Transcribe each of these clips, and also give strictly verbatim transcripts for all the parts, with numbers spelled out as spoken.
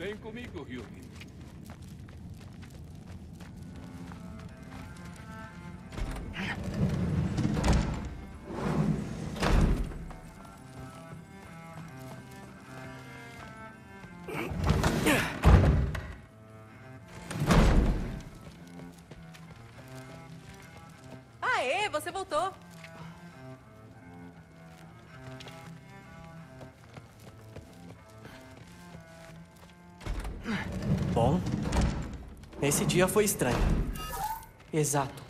Vem comigo, Hyugi. Aê, você voltou. Bom, esse dia foi estranho. Exato.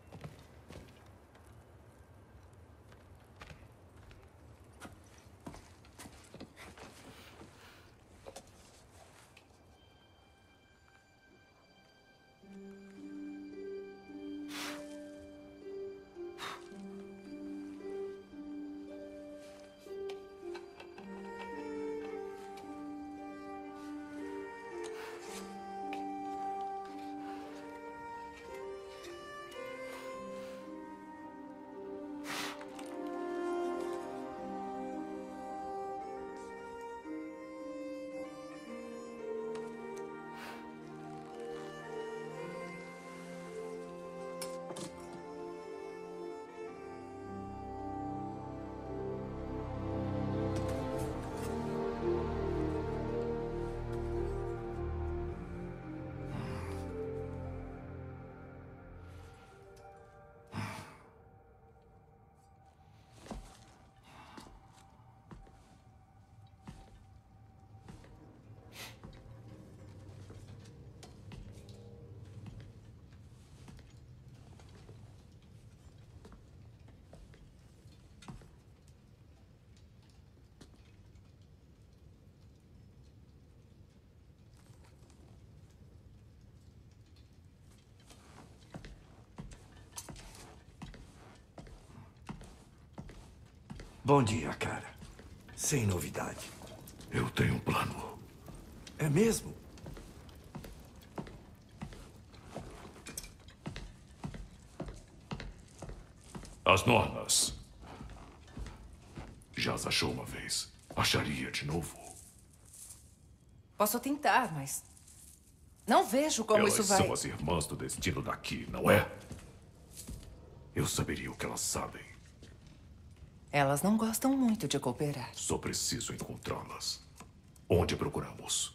Bom dia, cara. Sem novidade. Eu tenho um plano. É mesmo? As Nornas. Já as achou uma vez. Acharia de novo. Posso tentar, mas... não vejo como Elas isso vai... são as irmãs do destino daqui, não é? Eu saberia o que elas sabem. Elas não gostam muito de cooperar. Só preciso encontrá-las. Onde procuramos?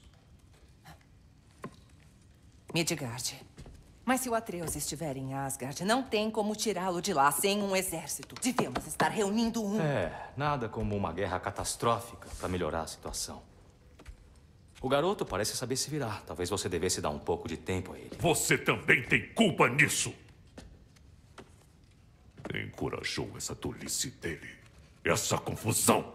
Midgard. Mas se o Atreus estiver em Asgard, não tem como tirá-lo de lá sem um exército. Devemos estar reunindo um. É, nada como uma guerra catastrófica para melhorar a situação. O garoto parece saber se virar. Talvez você devesse dar um pouco de tempo a ele. Você também tem culpa nisso! Encorajou essa tolice dele. Essa confusão.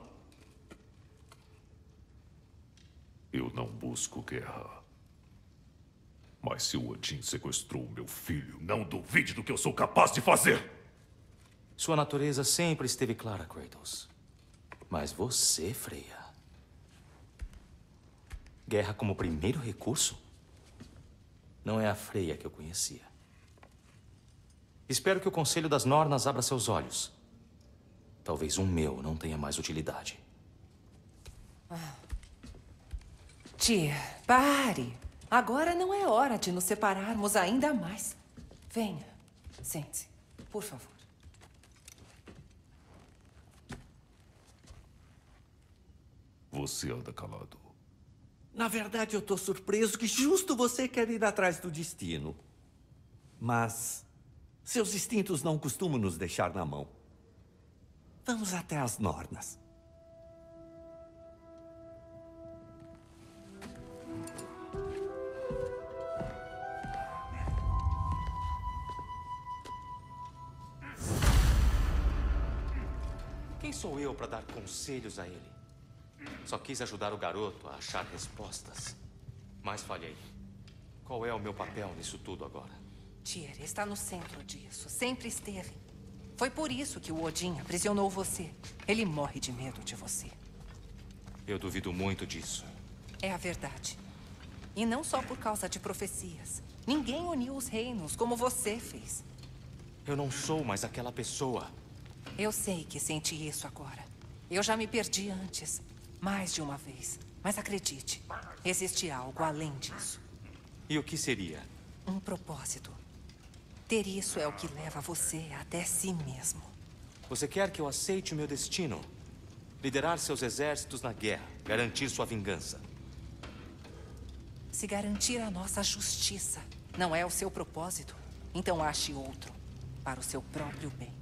Eu não busco guerra. Mas se o Odin sequestrou meu filho, não duvide do que eu sou capaz de fazer. Sua natureza sempre esteve clara, Kratos. Mas você, Freya... guerra como primeiro recurso? Não é a Freya que eu conhecia. Espero que o Conselho das Nornas abra seus olhos. Talvez um meu não tenha mais utilidade. Ah. Tia, pare. Agora não é hora de nos separarmos ainda mais. Venha, sente-se, por favor. Você anda calado. Na verdade, eu tô surpreso que justo você quer ir atrás do destino. Mas seus instintos não costumam nos deixar na mão. Vamos até as Nornas. Quem sou eu para dar conselhos a ele? Só quis ajudar o garoto a achar respostas. Mas falhei. Qual é o meu papel nisso tudo agora? Tyr está no centro disso. Sempre esteve. Foi por isso que o Odin aprisionou você. Ele morre de medo de você. Eu duvido muito disso. É a verdade. E não só por causa de profecias. Ninguém uniu os reinos como você fez. Eu não sou mais aquela pessoa. Eu sei que sente isso agora. Eu já me perdi antes. Mais de uma vez. Mas acredite, existe algo além disso. E o que seria? Um propósito. Ter isso é o que leva você até si mesmo. Você quer que eu aceite o meu destino? Liderar seus exércitos na guerra, garantir sua vingança. Se garantir a nossa justiça não é o seu propósito, então ache outro para o seu próprio bem.